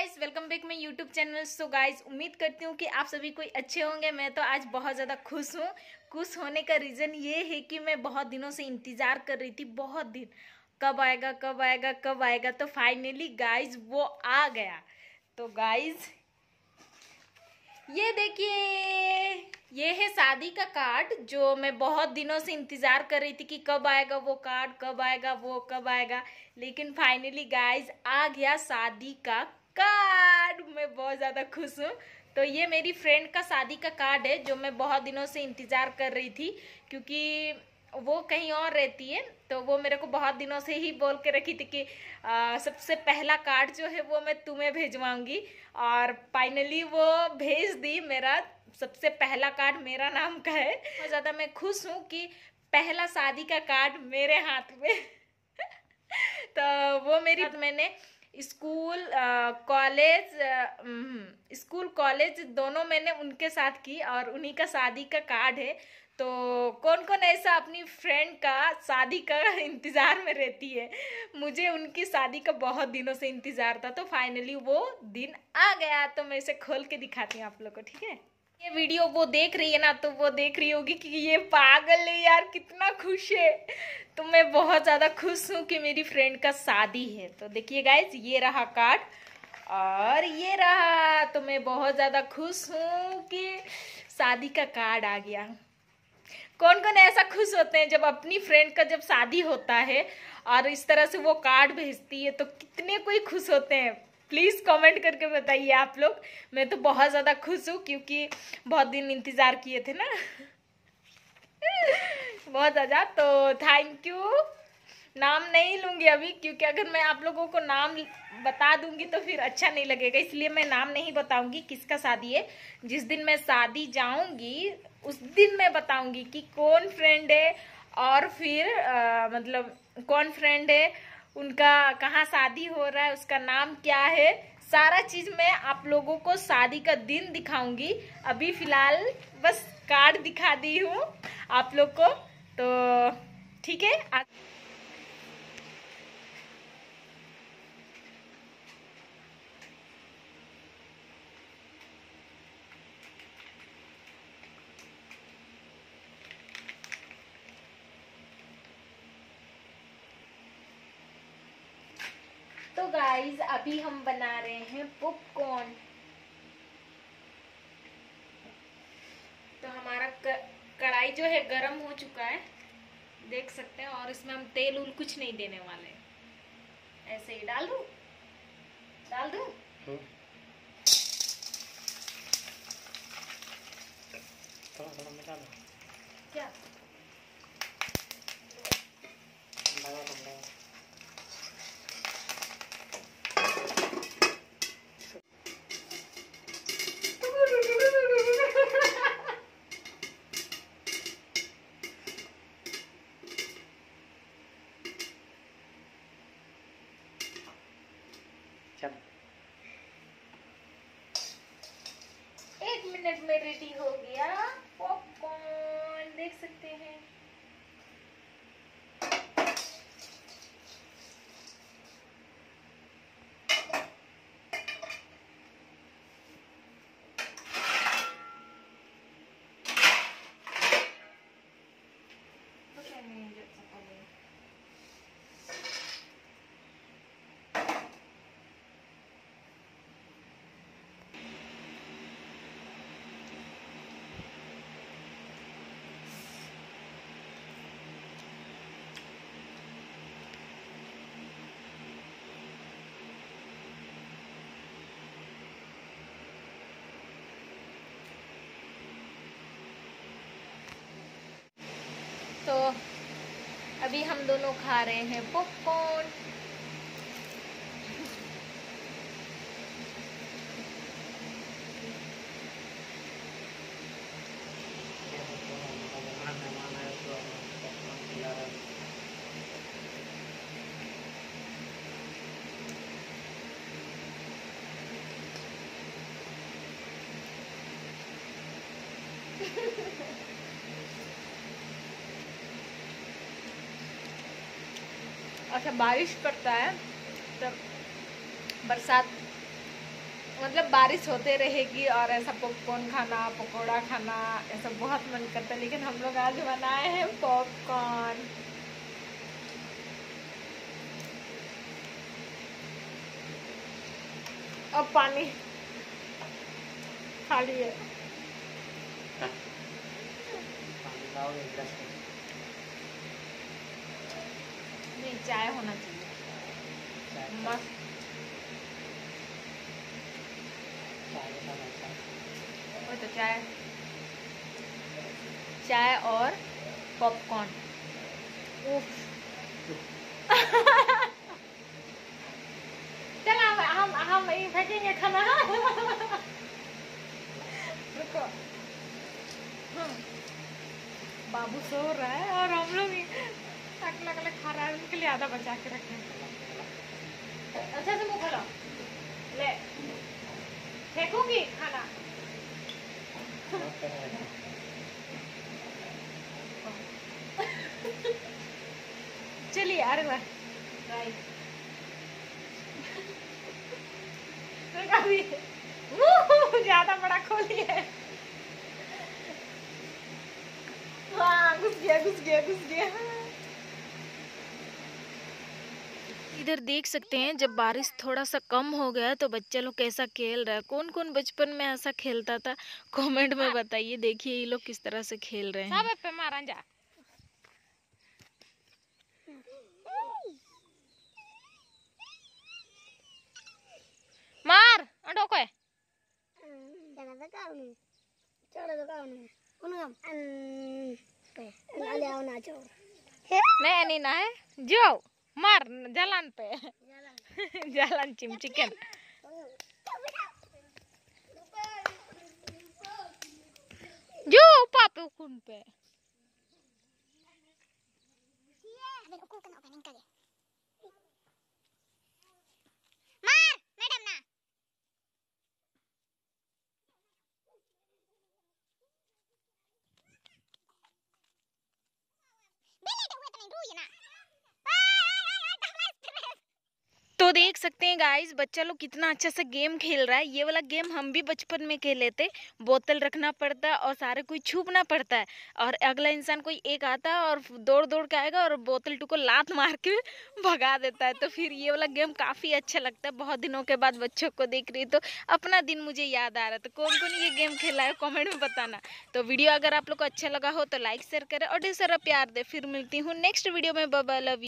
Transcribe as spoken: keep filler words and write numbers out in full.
Guys, welcome back my YouTube channel. So guys, उम्मीद करती हूँ कि आप सभी कोई अच्छे होंगे। मैं तो आज बहुत ज़्यादा खुश हूँ। खुश होने का रीज़न ये है कि मैं बहुत दिनों से इंतज़ार कर रही थी, बहुत दिन, कब आएगा कब आएगा कब आएगा। तो फाइनली गाइस वो आ गया। तो गाइस ये देखिए, ये है शादी का कार्ड जो मैं बहुत दिनों से इंतज़ार कर रही थी कि कब आएगा वो कार्ड, कब आएगा वो कब आएगा। लेकिन फाइनली गाइस आ गया शादी का कार्ड। मैं बहुत ज़्यादा खुश हूँ। तो ये मेरी फ्रेंड का शादी का कार्ड है जो मैं बहुत दिनों से इंतज़ार कर रही थी, क्योंकि वो कहीं और रहती है। तो वो मेरे को बहुत दिनों से ही बोल के रखी थी कि आ, सबसे पहला कार्ड जो है वो मैं तुम्हें भेजवाऊंगी, और फाइनली वो भेज दी। मेरा सबसे पहला कार्ड मेरा नाम का है। बहुत ज़्यादा मैं खुश हूँ कि पहला शादी का कार्ड मेरे हाथ में तो वो मेरी मैंने स्कूल कॉलेज स्कूल कॉलेज दोनों मैंने उनके साथ की, और उन्हीं का शादी का कार्ड है। तो कौन कौन ऐसा अपनी फ्रेंड का शादी का इंतज़ार में रहती है। मुझे उनकी शादी का बहुत दिनों से इंतज़ार था। तो फाइनली वो दिन आ गया। तो मैं इसे खोल के दिखाती हूँ आप लोग को, ठीक है। ये वीडियो वो देख रही है ना, तो वो देख रही होगी कि ये पागल है यार, कितना खुश है। तो मैं बहुत ज़्यादा खुश हूँ कि मेरी फ्रेंड का शादी है। तो देखिए गाइज, ये रहा कार्ड और ये रहा। तो मैं बहुत ज़्यादा खुश हूँ कि शादी का कार्ड आ गया। कौन कौन ऐसा खुश होते हैं जब अपनी फ्रेंड का जब शादी होता है और इस तरह से वो कार्ड भेजती है। तो कितने कोई खुश होते हैं, प्लीज़ कमेंट करके बताइए आप लोग। मैं तो बहुत ज़्यादा खुश हूँ क्योंकि बहुत दिन इंतज़ार किए थे ना बहुत ज़्यादा। तो थैंक यू। नाम नहीं लूँगी अभी, क्योंकि अगर मैं आप लोगों को नाम बता दूंगी तो फिर अच्छा नहीं लगेगा, इसलिए मैं नाम नहीं बताऊंगी किसका शादी है। जिस दिन मैं शादी जाऊंगी उस दिन मैं बताऊंगी कि कौन फ्रेंड है, और फिर आ, मतलब कौन फ्रेंड है, उनका कहाँ शादी हो रहा है, उसका नाम क्या है, सारा चीज़ मैं आप लोगों को शादी का दिन दिखाऊंगी। अभी फ़िलहाल बस कार्ड दिखा दी हूँ आप लोग को। तो ठीक है। तो गाइस अभी हम बना रहे हैं पॉपकॉर्न। तो हमारा कढ़ाई जो है गरम हो चुका है, देख सकते हैं। और इसमें हम तेल उल कुछ नहीं देने वाले, ऐसे ही डाल दूं डाल दूं थोड़ा थोड़ा मिला दो। क्या लगा दो, लगा। चल एक मिनट में रेडी हो गया पॉपकॉर्न, देख सकते हैं। तो अभी हम दोनों खा रहे हैं पॉपकॉर्न। अच्छा, बारिश पड़ता है तब बरसात मतलब बारिश होते रहेगी और ऐसा पॉपकॉर्न खाना, पकोड़ा खाना, ऐसा बहुत मन करता है, लेकिन हम लोग आज बनाए हैं पॉपकॉर्न। अब पानी खाली है। पानी लाओगे एक गिलास में? नहीं, चाय होना चाहिए चाय का- मस्त। चाय के साथ अच्छा है। वो तो चाय चाय और पॉपकॉर्न। उफ। चल हम हम हम यही फेंकेंगे खाना। रुको। हाँ। बाबू सो रहा है और हम लोग अगला अगला खा रहा है, उनके लिए आधा बचा के रखे। अच्छा से मुंह खोलो। ले फेंकूंगी खाना। चलिए अरे वाह राइट। ज्यादा बड़ा खोली है। हाँ घुस गया घुस गया घुस गया। इधर देख सकते हैं जब बारिश थोड़ा सा कम हो गया तो बच्चे लोग कैसा खेल रहा है। कौन कौन बचपन में ऐसा खेलता था कमेंट में बताइए। देखिए ये लोग किस तरह से खेल रहे हैं। सब पे मारा जा। मार अंडो को jangan tekan nih, coba tekan nih, kunam, an, ada yang nak coba, नहीं नहीं ना है जो मार जालन पे जालन चिम चिकन। जो पापे उकुन पे mar, madam na, beli tu hutan itu ya na, तो देख सकते हैं गाइस बच्चा लोग कितना अच्छा सा गेम खेल रहा है। ये वाला गेम हम भी बचपन में खेले थे। बोतल रखना पड़ता है और सारे कोई छुपना पड़ता है और अगला इंसान कोई एक आता है और दौड़ दौड़ के आएगा और बोतल टू को लात मार के भगा देता है। तो फिर ये वाला गेम काफ़ी अच्छा लगता है। बहुत दिनों के बाद बच्चों को देख रही तो अपना दिन मुझे याद आ रहा है। तो कौन कौन ये गेम खेला है कॉमेंट में बताना। तो वीडियो अगर आप लोग को अच्छा लगा हो तो लाइक शेयर करें और ढेर सारा प्यार दे। फिर मिलती हूँ नेक्स्ट वीडियो में। Bye bye, love you.